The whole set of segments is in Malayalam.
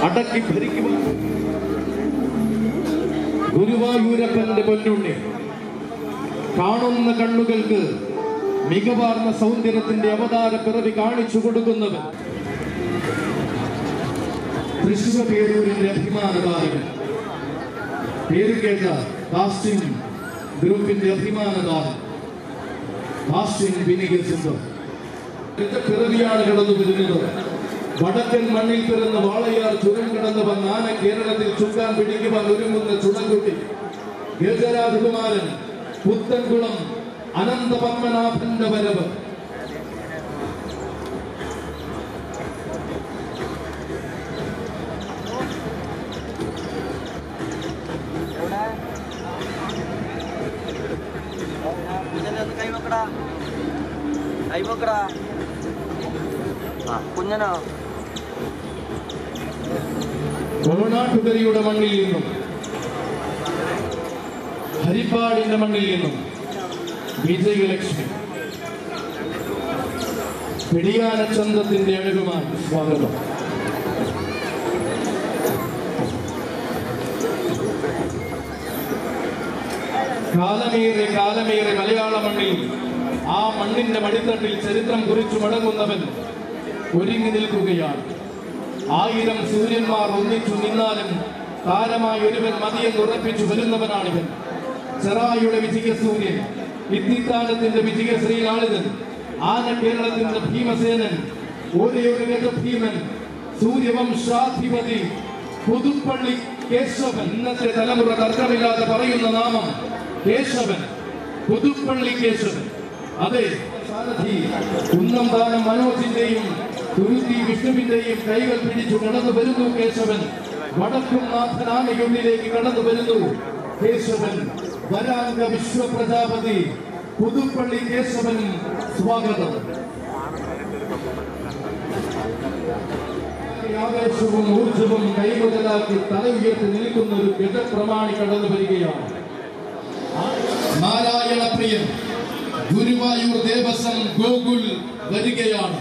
അടക്കി ഭരിക്കുവാൻ ഗുരുവായൂരപ്പന്റെ പൊന്നുണ്ണി കാണുന്ന കണ്ണുകൾക്ക് മികവാർന്ന സൗന്ദര്യത്തിന്റെ അവതാര പിറവി കാണിച്ചു കൊടുക്കുന്നവൻ തൃശ്ശൂർ പേരൂരിന്റെ അഭിമാനതാരകൻ പേരുകേട്ട കാസ്റ്റിൻ ഗ്രൂപ്പിന്റെ അഭിമാനതാരൻ കാസ്റ്റിൻ വിനികർ സിന്ധു പിറവിയാണ് കടന്നു വരുന്നത്. വടക്കൻ മണ്ണിൽ പിറന്ന് വാളയാർ ചുരം കടന്നു വന്ന ആന കേരളത്തിൽ ചുക്കാൻ പിടിക്കുവാൻ ഒരുങ്ങുന്ന ചുണക്കുട്ടി ഗജരാജകുമാരൻ പുത്തൻകുളം അനന്ത പത്മനാഭന്റെ വരവ്. കോണാട്ടുകരയുടെ മണ്ണിൽ നിന്നും ഹരിപ്പാടിന്റെ മണ്ണിൽ നിന്നും വിജയലക്ഷ്മി പിടിയാനച്ചന്തത്തിന്റെ അഴകുമായി സ്വാഗതം. കാലമേറെ മലയാള മണ്ണിൽ ആ മണ്ണിന്റെ മടിത്തട്ടിൽ ചരിത്രം കുറിച്ചു മടങ്ങുന്നവൻ ഒരുങ്ങി നിൽക്കുകയാണ്. 1000 സൂര്യന്മാർ ഒന്നിച്ചു നിന്നാലും താരമായി ഒരുവൻ മതിയെന്നുറപ്പിച്ചു വരുന്നവനാണിവൻ. ചെറായുടെ വിജയസൂര്യൻ, ഇത്തിത്താനത്തിന്റെ വിജയശ്രീലാളിതൻ, ആന കേരളത്തിന്റെ ഭീമസേനൻ, ഒരേ ഒരു ഗജഭീമൻ, സൂര്യവംശാധിപതി പുതുപ്പള്ളി കേശവൻ. ഇന്നത്തെ തലമുറ തർക്കമില്ലാതെ പറയുന്ന നാമം കേശവൻ, പുതുപ്പള്ളി കേശവൻ. അതെ, സാരഥി കുന്നംതാനം മനോജിന്റെയും തുരുത്തി വിഷ്ണുവിന്റെയും കൈകൾ പിടിച്ചു കടന്നു വരുന്നു കേശവൻ. വടക്കും നാഥനാനയുള്ളിലേക്ക് കടന്നു വരുന്നു കേശവൻ. വരാംഗ വിശ്വപ്രജാപതി പുതുപ്പള്ളി കേശവൻ സ്വാഗതം. ആവേശവും ഊർജവും കൈമുതലാക്കി തല ഉയർത്തി നിൽക്കുന്ന ഒരു ഗജപ്രമാണി കടന്നു വരികയാണ്. നാരായണപ്രിയൻ ഗുരുവായൂർ ദേവസ്വം ഗോകുൽ വരികയാണ്.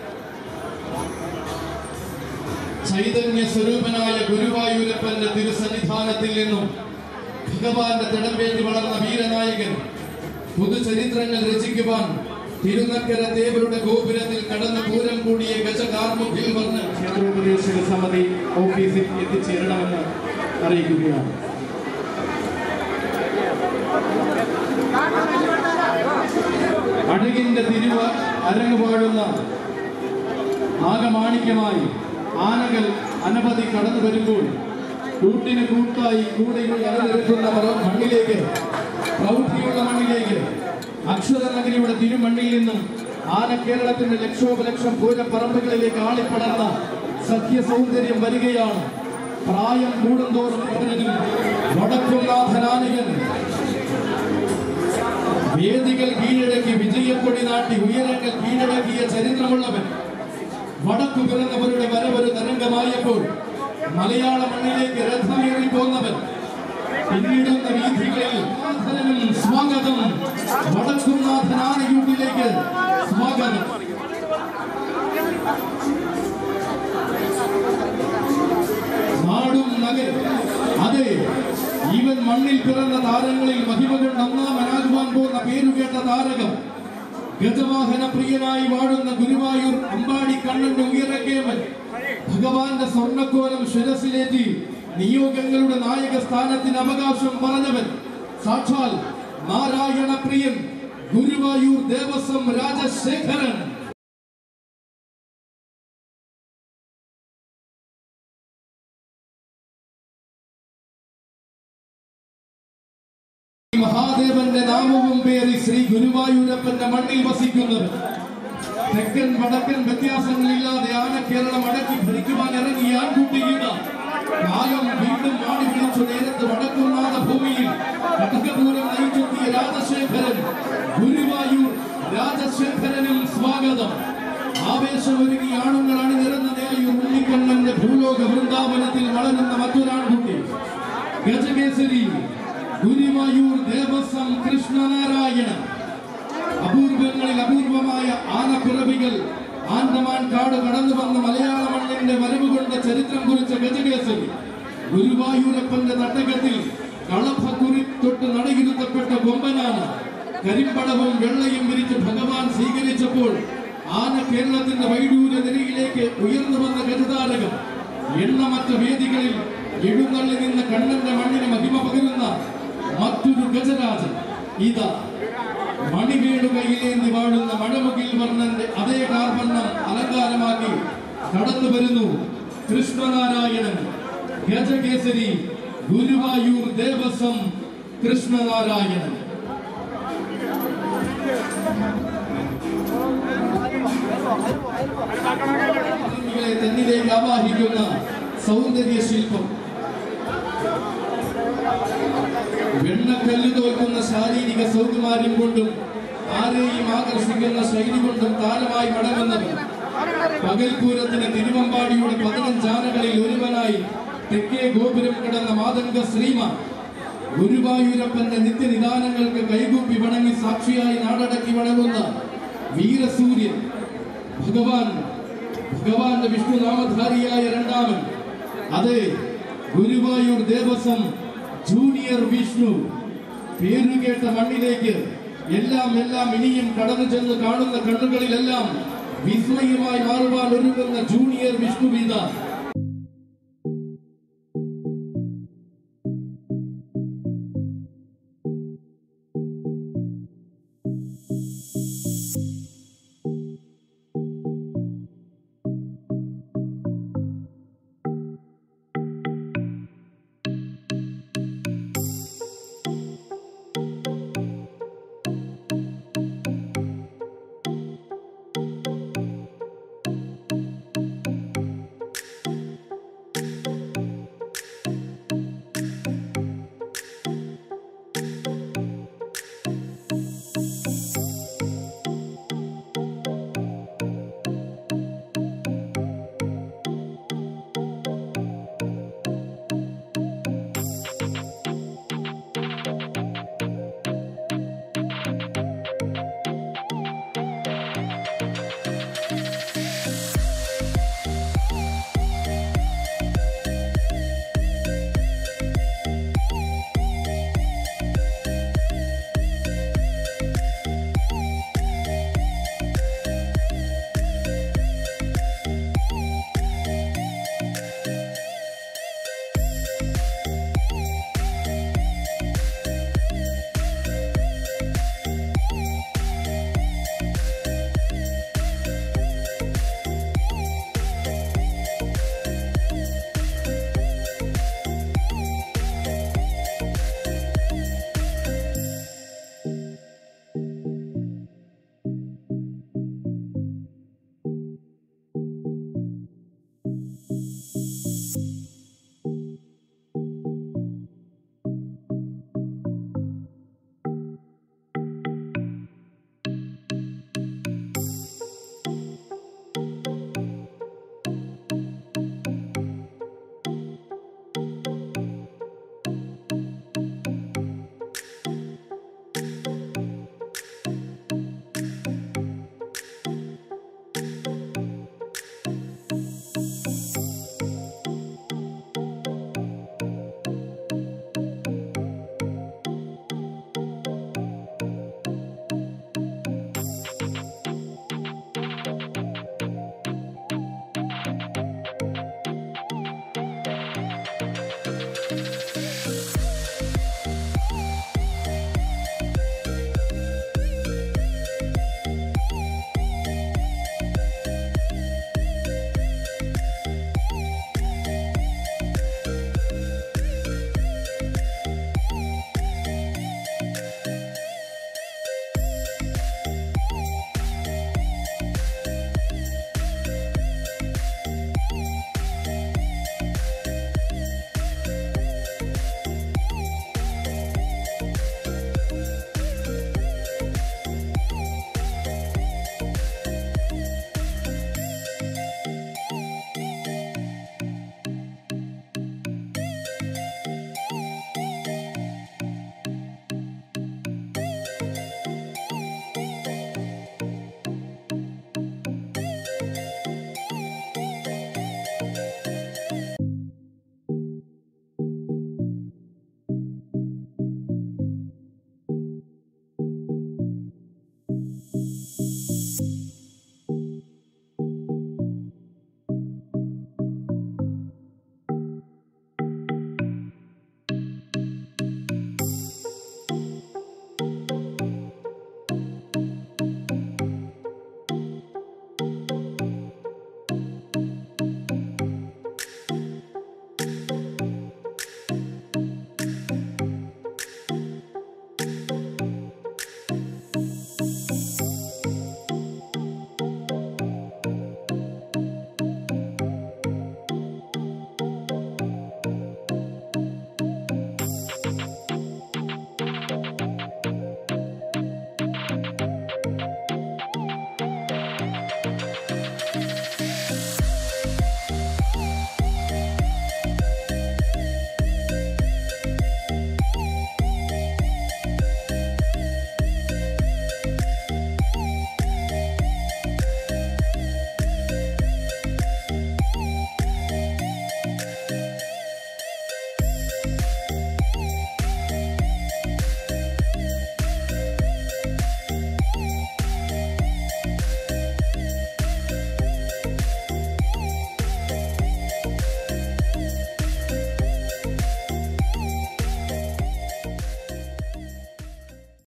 ചൈതന്യ സ്വരൂപനായ ഗുരുവായൂരപ്പന്റെ തിരുസന്നിധാനത്തിൽ നിന്നും ഭഗവാന്റെ തിടമ്പേറ്റി വളർന്ന വീരനായകൻ പുതുചരിത്രങ്ങൾ രചിക്കുവാൻ തിരുനക്കര ദേവരുടെ ഗോപുരത്തിൽ കടന്ന് പൂരം കൂടിയ ഗജകാർമുഖിൽ വന്ന് ക്ഷേത്രോപദേശക സമിതി ഓഫീസിൽ എത്തിച്ചേരണമെന്ന് അറിയിക്കുകയാണ്. അഴകിന്റെ തിരുവ അരങ്ങുപാടുന്ന ആകമാണിക്യമായി ആനകൾ അനവധി കടന്നു വരുമ്പോൾ കൂട്ടിന് കൂട്ടായി കൂടെയുള്ള അണിനിരക്കുന്ന മണ്ണിലേക്ക്, പ്രൗഢിയുള്ള മണ്ണിലേക്ക്, അക്ഷരനഗരിയുടെ തിരുമണ്ണിൽ നിന്നും ആന കേരളത്തിന്റെ ലക്ഷോപലക്ഷം പൂരപ്പറമ്പുകളിലേക്ക് ആളിപ്പടർന്ന സഖ്യസൗന്ദര്യം വരികയാണ്. പ്രായം കൂടുന്തോറും വടക്കുന്നാഥനാനകൻ വേദികൾ കീഴടക്കി വിജയക്കൊടി നാട്ടി ഉയരങ്ങൾ കീഴടക്കിയ ചരിത്രമുള്ളവൻ. വടക്കു പിറന്നവരുടെ വരവൊരു തരംഗമായപ്പോൾ മലയാള മണ്ണിലേക്ക് രഥമേറി പോന്നവൻ. പിന്നീടുന്ന വീഥികളിൽ സ്വാഗതം. വടക്കുന്നാഥനാനയൂട്ടിലേക്ക് സ്വാഗതം. നാടും നഗരം, അതെ, ഇവൻ മണ്ണിൽ പിറന്ന താരങ്ങളിൽ മഹിമ കൊണ്ട് ഒന്നാമനാകുവാൻ പോകുന്ന പേരുകേട്ട താരകം ഗജവാഹന പ്രിയനായി വാഴുന്ന ഗുരുവായൂർ അമ്പാടി കണ്ണന്റെ ഉയരക്കേമൻ. ഭഗവാന്റെ സ്വർണ്ണക്കോലം ശിരസിലേറ്റി നിയോഗങ്ങളുടെ നായക സ്ഥാനത്തിന് അവകാശം പറഞ്ഞവൻ സാക്ഷാൽ നാരായണ പ്രിയൻ ഗുരുവായൂർ ദേവസ്വം രാജശേഖരൻ. മഹാദേവന്റെ നാമവും പേറി ശ്രീ ഗുരുവായൂരപ്പന്റെ മണ്ണിൽ വസിക്കുന്നവൻ. തെക്കൻ വടക്കൻ വ്യത്യാസങ്ങളില്ലാതെ ആന കേരളം അടക്കി ഭരിക്കുവാൻ ഇറങ്ങിയ ആൺകുട്ടിയുടെ കാലം വീണ്ടും മാടി വിളിച്ചു നേരത്ത് വടക്കുന്നാഥ ഭൂമിയിൽ കടകപൂരം നയിച്ചെത്തിയ രാജശേഖരൻ ഗുരുവായൂർ രാജശേഖരനും സ്വാഗതം. ആവേശമൊരുങ്ങി ആണുങ്ങൾ അണിനിരന്ന നേയൂർ ഉണ്ണിക്കണ്ണന്റെ ഭൂലോക വൃന്ദാവനത്തിൽ വളരുന്ന മറ്റൊരാൺകുട്ടി ഗജകേസരി ഗുരുവായൂർ ദേവസ്വം കൃഷ്ണനാരായണ. അപൂർവങ്ങളിൽ അപൂർവമായ ആനപ്പിറവികൾ ആൻഡമാൻ കാട് കടന്നു വന്ന മലയാള മണ്ണിന്റെ വരവ് കൊണ്ട് ചരിത്രം കുറിച്ച ഗജ ഗുരുവായൂരപ്പന്റെ നാടകത്തിൽ കളഭക്കുറി തൊട്ട് നടയിരുത്തപ്പെട്ട കൊമ്പനാണ്. കരിമ്പടവും വെള്ളയും വിരിച്ച് ഭഗവാൻ സ്വീകരിച്ചപ്പോൾ ആന കേരളത്തിന്റെ വൈഡൂര്യ നിരയിലേക്ക് ഉയർന്നു വന്ന ഗജതാരകം എണ്ണമറ്റ വേദികളിൽ എഴുന്നള്ളി നിന്ന് കണ്ണന്റെ മണ്ണിന് മഹിമ പകരുന്ന മറ്റൊരു ഗജരാജൻ ഇതാ മണിവേണു കയ്യിലേന്തി വാഴുന്ന മഴമുകിൽ വർണ്ണന്റെ അതേ കാർവർണ്ണം അലങ്കാരമാക്കി കടന്നു വരുന്നു കൃഷ്ണനാരായണൻ ഗജകേസരി ഗുരുവായൂർ ദേവസ്വം കൃഷ്ണനാരായണൻ. തന്നിലേക്ക് ആവാഹിക്കുന്ന സൗന്ദര്യ ശില്പം, വെണ്ണക്കല്ല് തോൽക്കുന്ന ശാരീരിക സൗകുമാര്യം കൊണ്ടും ആരെയും ആകർഷിക്കുന്ന ശൈലി കൊണ്ടും താരമായി മടങ്ങുന്നവർ പകൽപൂരത്തിന് തിരുവമ്പാടിയുടെ 15 ആനകളിൽ ഒരുവനായി തെക്കേ ഗോപുരം കിടന്ന മാതംഗ ശ്രീമ ഗുരുവായൂരപ്പന്റെ നിത്യനിദാനങ്ങൾക്ക് കൈകൂപ്പി വണങ്ങി സാക്ഷിയായി നാടടക്കി വണങ്ങുന്ന വീരസൂര്യൻ ഭഗവാന്റെ വിഷ്ണുനാമധാരിയായ രണ്ടാമൻ, അതെ ഗുരുവായൂർ ദേവസ്വം ജൂനിയർ വിഷ്ണു. പേരുകേട്ട മണ്ണിലേക്ക് എല്ലാം ഇനിയും കടന്നു ചെന്ന് കാണുന്ന കണ്ണുകളിലെല്ലാം വിസ്മയമായി മാറുവാൻ ഒരുങ്ങുന്ന ജൂനിയർ വിഷ്ണു വീത